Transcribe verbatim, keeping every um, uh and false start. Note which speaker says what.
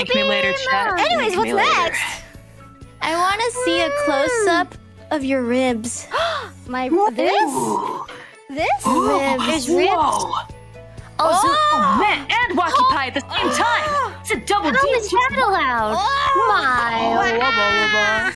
Speaker 1: Thank me later, chat.
Speaker 2: Anyways, what's next?
Speaker 3: I want to see a close-up of your ribs.
Speaker 2: My this? This?
Speaker 3: Ribs.
Speaker 2: There's ribs?
Speaker 1: Whoa! Also, oh, man, and Wakipai at the same time. It's a double
Speaker 3: How
Speaker 1: D.
Speaker 3: is that allowed?
Speaker 2: Oh.
Speaker 3: My.
Speaker 2: Wow.